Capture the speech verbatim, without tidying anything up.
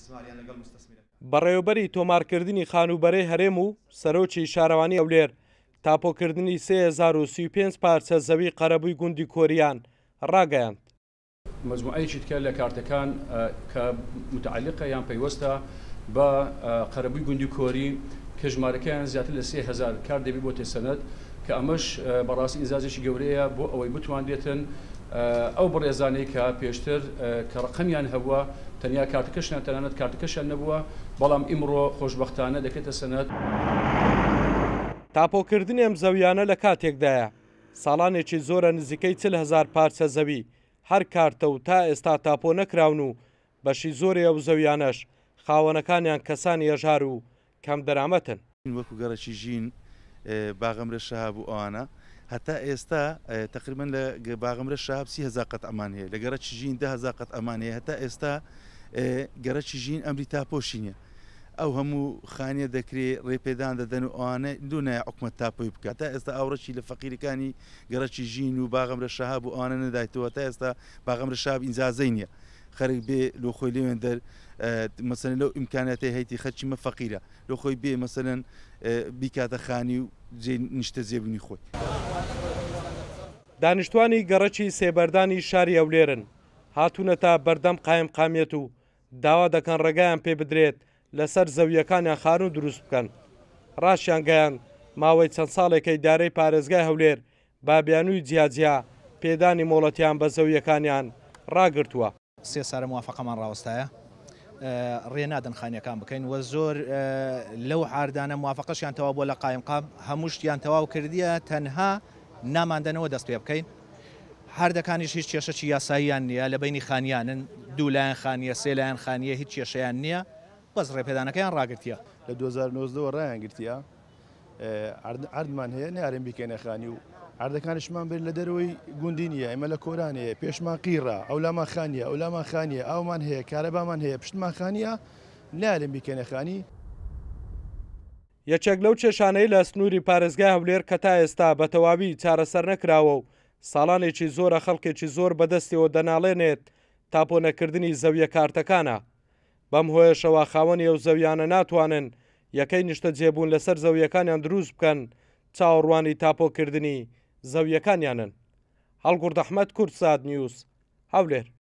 بەڕێوەبەری تۆمارکردنی خانوبەرەی هەرێم و سەرۆکی شارەوانی ھەولێر تاپۆکردنی سێ هەزار و سی و پێنج پارچە زەوی قەرەبووی گوندی کۆریان ڕاگەیاند. مجموعەیەکی تکە لە کارتەکان کە متعلقە یان پەیوەستە بە قەرەبووی گوندی کۆری کە ژمارەکەیان زیاتر لە سێ هەزار کار دەبێت بۆ تێسەنەت کە ئەمەش بەڕاستی ئینجازێکی گەورەیە بۆ ئەوەی بتوانرێتن ئەو بەڕێزانەی کە پێشتر کە ڕقەمیان هەبووە تەنیا کارتەکەشیان تەنانەت کارتەکەشیان نەبووە بەڵام ئیمڕۆ خۆشبەختانە دەکێتە سەنەت. تاپۆکردنی ئەم زەویانە لە کاتێکدایە ساڵانێکی زۆرە نزیکەی چل هەزار پارچە زەوی هەر کارتە و تا ئێستا تاپۆ نەکراون و بەشی زۆری ئەو زەویانەش خاوەنەکانیان کەسانی هێژار و کەم دەرامەتن. وەکو گەڕەکی ژین باغەمرە شەهاب و ئەوانە هەتا ئێستا تقریبان لە باغەمرە شەهاب سی هەزار قەت ئەمان هەیە لە گەڕەکی ژین ده هەزار قەت ئەمان هەیە هەتا ئێستا گەڕەکی ژین ئەمری تاپۆشی نییە ئەو هەموو خانیە دەکرێت ڕێپێدان دەدەن و ئەوانە دوونایە حکومەت تاپۆی بکات تا ئێستا ئاوڕەکی لە فەقیرەکانی گەڕەکی ژین و باغەمرە شەهاب و ئەوانە نەدایتەوە تا ئێستا باغەمرە شەهاب ئینجازەی نییە خەرک بێ لۆ خۆی لێوێن دەر مەسەن لەو ئیمکاناتی هەیەی خەرچی مە فەقیرە لۆ خۆی بێ مەسەن بیکاتە خانی و نیشتە زێبوونی خۆی. دانیشتوانی گەڕەکی سێبەردانی شاری ھەولێرن هاتوونەتە بەردەم قایم قامیەت و داوا دەکەن ڕێگایان پێ بدرێت لەسەر زەویەکانیان خانوو دروست بکەن. ڕاشیان گەیان ماوەی چەند ساڵێکی دارەی پارێزگای ھەولێر بابیانووی جیاجیا پێدانی مۆڵەتیان بە زەویەکانیان ڕاگرتووە. سێ سارە موافقەمان ڕاوەستایە ڕێ نادەن خانیەکان بکەین و زۆر لەو حاردانە موافقەشیان تەواو بۆ لە قایم قام هەموو شتیان تەواو کردیە تەنها ناماندنەوە دەست پێ بکەین. هەردەکانیش هیچ کێشەی یاساییان نییە لە بینی خانیانن دوولایەن خانیە سێلایەن خانیە هیچ کێشەیان نییە بەس ڕێپێدانەکەیان ڕاگرتیە. لە دوو هەزار و نۆزدەوە ڕایان گرتیە عەردمان هەیە نارێن بیکەینە خانی و عەردەکانیشمان بێت لە دەرەوەی گوندی نییە ئێمە لە کۆرانەیە پێشمان قیڕە ئەولامان خانیە ئەولامان خانیە ئاومان هەیە کارەبامان هەیە پشتمان خانیە نارێن بیکەینە خانی. یەکێک لەو کێشانەی لە سنووری پارێزگای ھەولێر کە تا ئێستا بە تەواوی چارەسەر نەکراوە و ساڵانێکی زۆرە خەڵکێکی زۆر بەدەستیەوە دەناڵێنێت تاپۆنەکردنی زەویە کارتەکانە. بەم هۆیشەوە خاوەنی ئەو زەویانە ناتوانن یەکەی نیشتە جێبوون لەسەر زەویەکانیان دروست بکەن چاوەڕوانی تاپۆکردنی زەویەکانیانن. هەڵگورد ئەحمەد، کوردسات نیوز، ھەولێر.